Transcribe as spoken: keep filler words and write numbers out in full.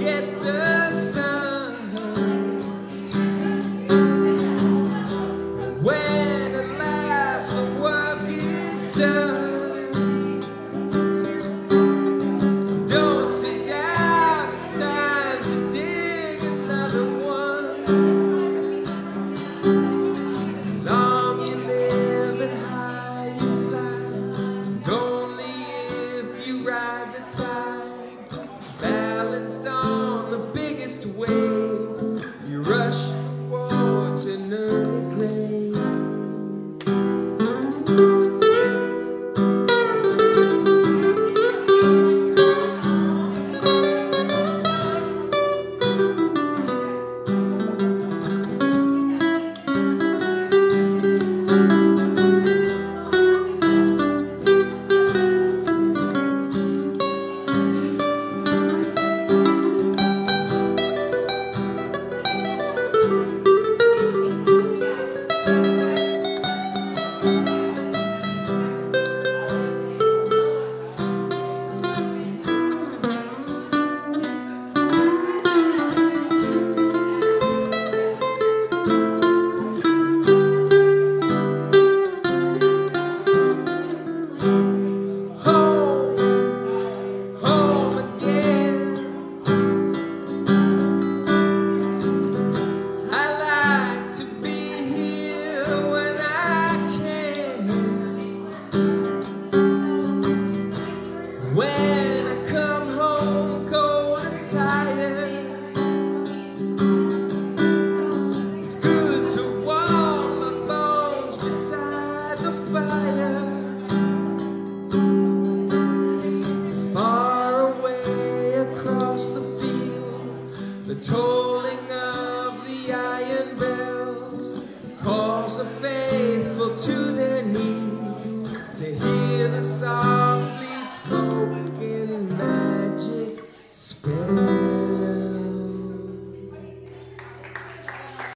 get the sun. When at last the work is done, don't sit down, it's time to dig another one. Long you live and high you fly, and only if you ride the tide, balanced on the biggest wave, you rush towards an early grave. When